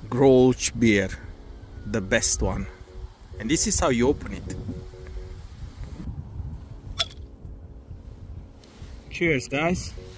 Grolsch beer, the best one. And this is how you open it. Cheers, guys.